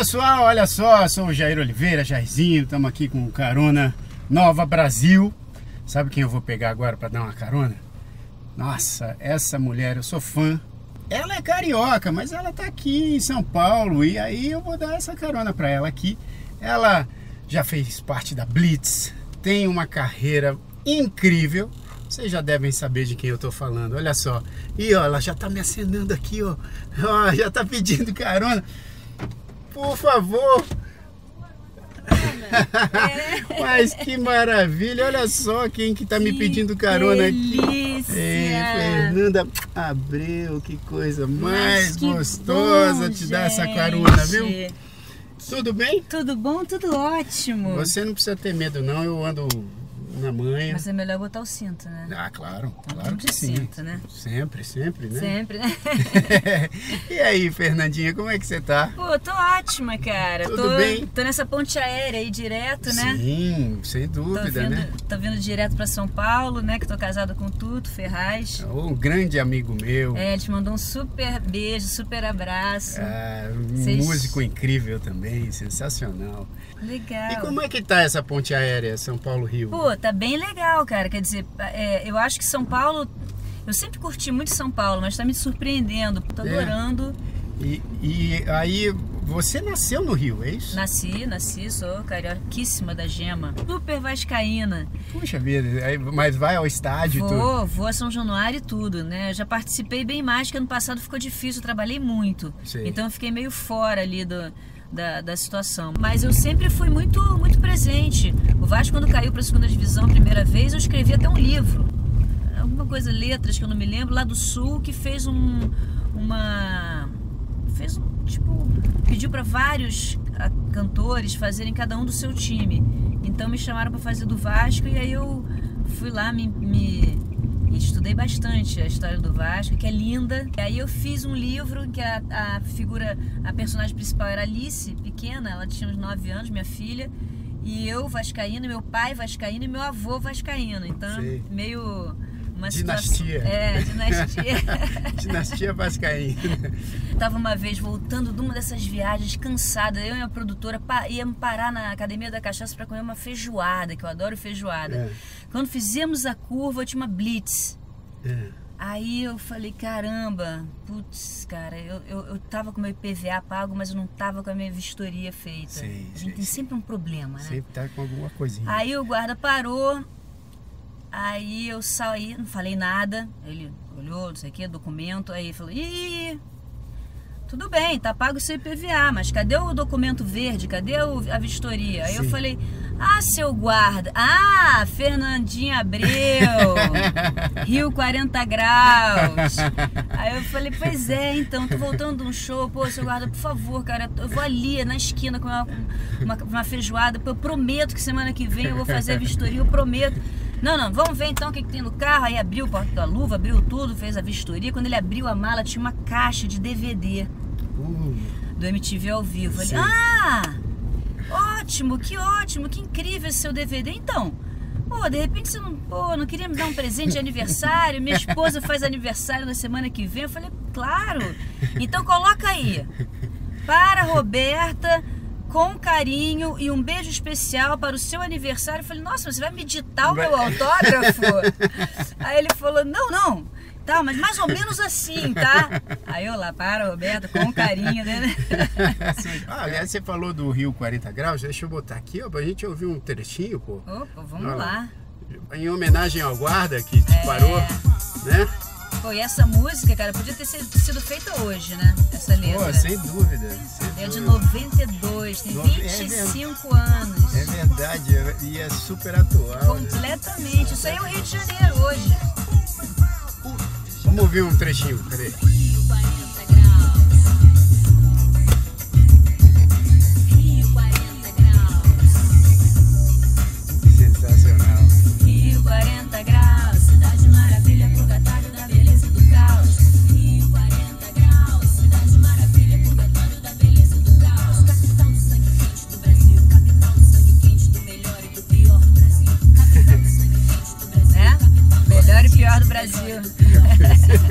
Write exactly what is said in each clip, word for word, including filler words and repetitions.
pessoal, olha só, sou o Jair Oliveira, Jairzinho, estamos aqui com o Carona Nova Brasil. Sabe quem eu vou pegar agora para dar uma carona? Nossa, essa mulher, eu sou fã. Ela é carioca, mas ela tá aqui em São Paulo e aí eu vou dar essa carona para ela aqui. Ela já fez parte da Blitz, tem uma carreira incrível. Vocês já devem saber de quem eu tô falando, olha só. E ó, ela já tá me acenando aqui, ó. Ó, já tá pedindo carona. Por favor. É. Mas que maravilha, olha só quem que tá me que pedindo carona delícia. Aqui. É, Fernanda Abreu, que coisa mais que gostosa bom, te dar essa carona, viu? Tudo bem? Tudo bom, tudo ótimo. Você não precisa ter medo não, eu ando na manha. Mas é melhor botar o cinto, né? Ah, claro, então, claro que sim. Cinto, né? Sempre, sempre, né? Sempre, né? E aí, Fernandinha, como é que você tá? Pô, tô ótima, cara. Tudo tô, bem? Tô nessa ponte aérea aí direto, né? Sim, sem dúvida, tô vindo, né? Tô vindo direto pra São Paulo, né? Que tô casada com o Tuto Ferraz. Um grande amigo meu. É, ele te mandou um super beijo, super abraço. Ah, um Cês... músico incrível também, sensacional. Legal. E como é que tá essa ponte aérea São Paulo-Rio? Pô, tá bem legal, cara. Quer dizer, é, eu acho que São Paulo... Eu sempre curti muito São Paulo, mas tá me surpreendendo. Tô adorando. É. E, e aí, você nasceu no Rio, é isso? Nasci, nasci, sou carioquíssima da Gema. Super vascaína. Puxa vida, mas vai ao estádio e tudo? Vou, vou a São Januário e tudo, né? Eu já participei bem mais, que ano passado ficou difícil, eu trabalhei muito. Sei. Então eu fiquei meio fora ali do... Da, da situação, mas eu sempre fui muito, muito presente. O Vasco, quando caiu para a segunda divisão a primeira vez, eu escrevi até um livro, alguma coisa, letras que eu não me lembro, lá do Sul, que fez um, uma, fez um, tipo, pediu para vários cantores fazerem cada um do seu time. Então me chamaram para fazer do Vasco e aí eu fui lá, me, me estudei bastante a história do Vasco, que é linda. E aí eu fiz um livro em que a, a figura, a personagem principal era Alice, pequena, ela tinha uns nove anos, minha filha, e eu vascaína, meu pai vascaíno e meu avô vascaíno. Então, Sei. meio uma dinastia. Situação... É, dinastia. Dinastia vascaína. Tava uma vez voltando de uma dessas viagens, cansada, eu e a produtora íamos parar na Academia da Cachaça para comer uma feijoada, que eu adoro feijoada. É. Quando fizemos a curva, eu tinha uma Blitz. É. Aí eu falei, caramba, putz, cara, eu, eu, eu tava com meu I P V A pago, mas eu não tava com a minha vistoria feita. Sei, a gente sei, tem sei. sempre um problema, né? Sempre tá com alguma coisinha. Aí o guarda parou, aí eu saí, não falei nada, ele olhou, não sei o que, documento, aí ele falou, ih, tudo bem, tá pago o seu I P V A, mas cadê o documento verde, cadê o, a vistoria? Aí Sim. eu falei, ah, seu guarda, ah, Fernandinha Abreu, Rio quarenta graus. Aí eu falei, pois é, então, tô voltando de um show, pô, seu guarda, por favor, cara, eu vou ali na esquina comer uma, uma, uma feijoada, eu prometo que semana que vem eu vou fazer a vistoria, eu prometo. Não, não, vamos ver então o que, que tem no carro. Aí abriu o porta da luva, abriu tudo, fez a vistoria. Quando ele abriu a mala, tinha uma caixa de D V D uh, do M T V ao vivo. Ele, ah, ótimo, que ótimo, que incrível esse seu D V D. Então, pô, de repente você não, pô, não queria me dar um presente de aniversário? Minha esposa faz aniversário na semana que vem. Eu falei, claro, então coloca aí, para Roberta, com carinho e um beijo especial para o seu aniversário. Eu falei, nossa, você vai me ditar o meu autógrafo? Aí ele falou, não, não, tá, mas mais ou menos assim, tá? Aí eu lá, para, Roberto, com carinho, né? Ah, aliás, você falou do Rio quarenta graus, deixa eu botar aqui, ó, pra gente ouvir um trechinho, pô. Opa, vamos Olha, lá. Em homenagem ao guarda que te é... parou, né? Pô, e essa música, cara, podia ter sido feita hoje, né? Essa letra. Pô, sem dúvida. Sem é de dúvida. noventa e dois, tem vinte e cinco é anos. É verdade, e é super atual. Completamente. Né? Isso aí é o Rio de Janeiro hoje. Vamos ouvir um trechinho, cadê? Sensacional. Rio quarenta graus, cidade maravilha, purgatório da beleza e do caos. Rio quarenta graus, cidade maravilha, purgatório da beleza e do caos. Capital do sangue quente do Brasil, capital do sangue quente do melhor e do pior do Brasil. Capital do sangue quente do Brasil, é? Melhor e pior do Brasil.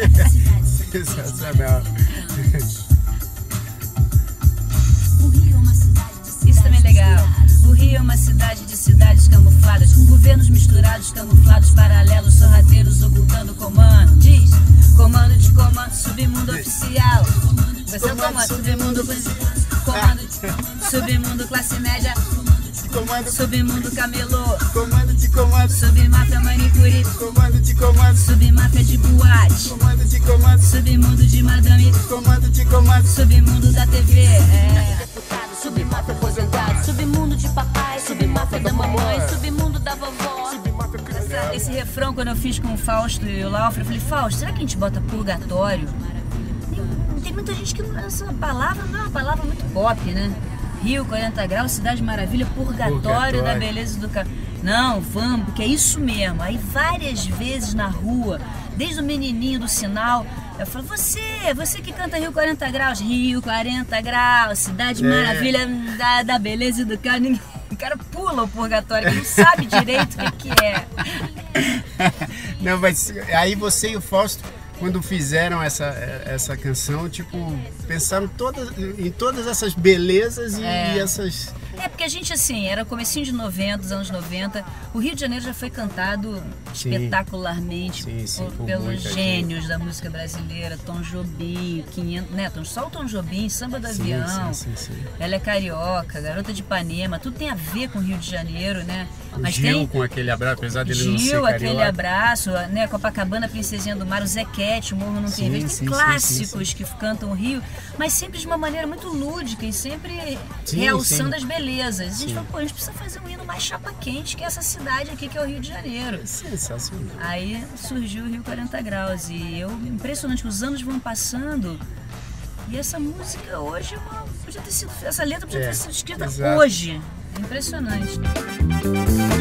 Sensacional. O Rio é uma governos misturados, camuflados, paralelos, sorrateiros ocultando comando. Diz, comando de comando, submundo oficial. Você é o comando, submundo, comando, submundo classe média. Comando, submundo camelô, comando de comando, submáfia manicure, comando de comando, submáfia de boate, comando de comando, submundo de madame, comando de comando, submundo da T V, é. Deputado, submáfia aposentado, submundo de papai, submáfia da mamãe, submundo da vovó. Essa, esse refrão quando eu fiz com o Fausto e o Laufra, eu falei, Fausto, será que a gente bota purgatório? Tem, tem muita gente que não, essa palavra não é uma palavra muito pop, né? Rio, quarenta graus, Cidade Maravilha, purgatório, purgatório. Da beleza do carro. Não, vamos, porque é isso mesmo. Aí várias vezes na rua, desde o menininho do sinal, eu falo, você, você que canta Rio quarenta graus, Rio quarenta graus, Cidade é. Maravilha da, da beleza do carro. Ninguém, o cara pula o purgatório, ele não sabe direito o que, que é. Não, mas aí você e o Fausto, quando fizeram essa, essa canção, tipo, pensaram todas, em todas essas belezas e, é. e essas... É, porque a gente, assim, era comecinho de noventa, dos anos noventa, o Rio de Janeiro já foi cantado sim. espetacularmente sim, sim, por, por pelos gênios gente. Da música brasileira, Tom Jobim, quinhentos, né, só o Tom Jobim, Samba do sim, Avião, sim, sim, sim. Ela é Carioca, Garota de Ipanema, tudo tem a ver com o Rio de Janeiro, né? O Mas Gil tem... com aquele abraço, apesar dele Gil, não ser carioca. aquele abraço, né? Copacabana, Princesinha do Mar, o Zequete, o Morro Não Tem Vez, tem sim, clássicos sim, sim, que cantam o Rio, mas sempre de uma maneira muito lúdica e sempre sim, realçando sim. as belezas. A gente sim. falou, pô, a gente precisa fazer um hino mais chapa quente que essa cidade aqui, que é o Rio de Janeiro. Sensacional. Aí surgiu o Rio quarenta graus e eu, impressionante que os anos vão passando e essa música hoje, uma, podia ter sido, essa letra podia é, ter sido escrita exato. hoje. Impressionante.